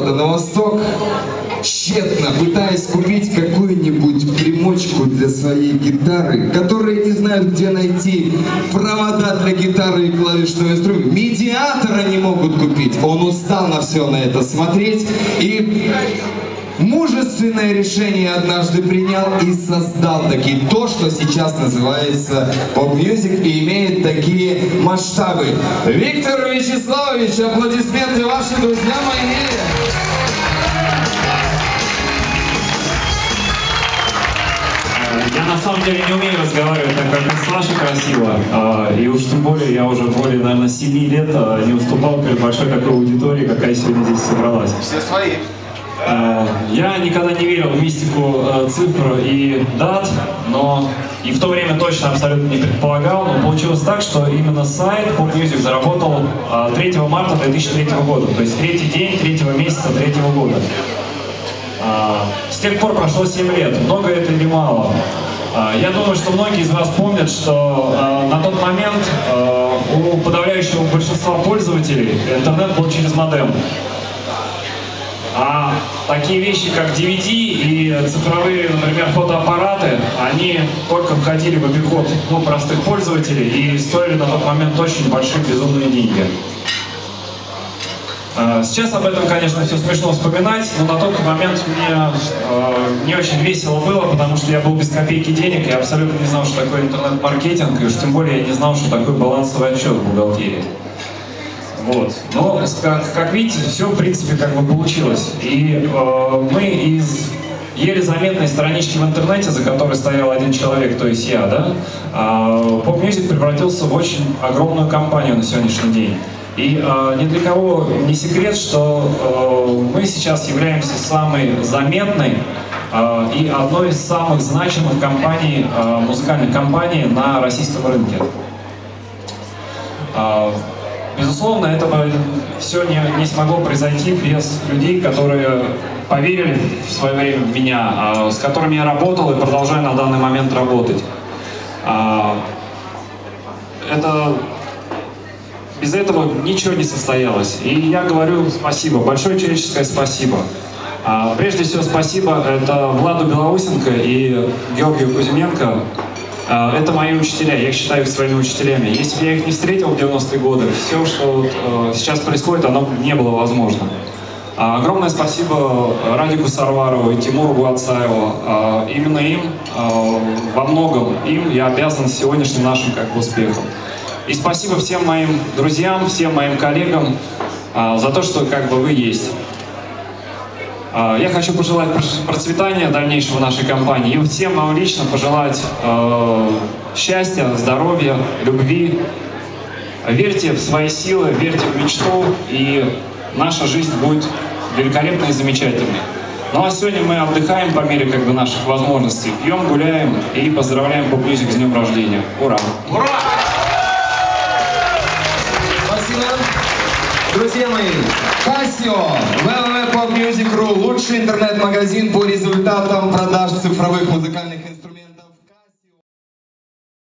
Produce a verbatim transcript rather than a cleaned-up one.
запада на восток, тщетно пытаясь купить какую-нибудь примочку для своей гитары, которые не знают, где найти провода для гитары и клавишного инструмента. Медиатора не могут купить. Он устал на все на это смотреть и мужественное решение однажды принял и создал таки то, что сейчас называется поп-мьюзик и имеет такие масштабы. Виктор Вячеславович, аплодисменты ваши, друзья мои! Я на самом деле не умею разговаривать так, как Саша красиво, и уж тем более я уже более, наверное, семи лет не выступал перед большой такой аудиторией, какая сегодня здесь собралась. Все свои. Я никогда не верил в мистику цифр и дат, но и в то время точно абсолютно не предполагал, но получилось так, что именно сайт поп-мьюзик заработал третьего марта две тысячи третьего года, то есть третий день третьего месяца третьего года. С тех пор прошло семь лет, много это или мало. Я думаю, что многие из вас помнят, что на тот момент у подавляющего большинства пользователей интернет был через модем. А такие вещи, как ди ви ди и цифровые, например, фотоаппараты, они только входили в обиход ну, простых пользователей и стоили на тот момент очень большие безумные деньги. Сейчас об этом, конечно, все смешно вспоминать, но на тот момент мне э, не очень весело было, потому что я был без копейки денег, я абсолютно не знал, что такое интернет-маркетинг, и уж тем более я не знал, что такое балансовый отчет в бухгалтерии. Вот. Но, как, как видите, все, в принципе, как бы получилось. И э, мы из еле заметной странички в интернете, за которой стоял один человек, то есть я, да, э, поп-мьюзик превратился в очень огромную компанию на сегодняшний день. И э, ни для кого не секрет, что э, мы сейчас являемся самой заметной э, и одной из самых значимых компаний, э, музыкальных компаний на российском рынке. Э, безусловно, это бы все не, не смогло произойти без людей, которые поверили в свое время в меня, э, с которыми я работал и продолжаю на данный момент работать. Э, это... Без этого ничего не состоялось. И я говорю спасибо, большое человеческое спасибо. А, прежде всего спасибо это Владу Белоусенко и Георгию Кузьменко. А, это мои учителя, я их считаю их своими учителями. Если бы я их не встретил в девяностые годы, все, что вот, э, сейчас происходит, оно не было возможно. А, огромное спасибо Радику Сарварову и Тимуру Гуацаеву. А, именно им, а, во многом им я обязан сегодняшним нашим как бы, успехом. И спасибо всем моим друзьям, всем моим коллегам а, за то, что как бы вы есть. А, я хочу пожелать процветания дальнейшего нашей компании и всем вам лично пожелать а, счастья, здоровья, любви. Верьте в свои силы, верьте в мечту, и наша жизнь будет великолепной и замечательной. Ну а сегодня мы отдыхаем по мере как бы, наших возможностей, пьем, гуляем и поздравляем поп-мьюзик с днем рождения. Ура! Ура! Друзья мои, Casio, вэ вэ вэ точка поп мьюзик точка ру, лучший интернет-магазин по результатам продаж цифровых музыкальных инструментов.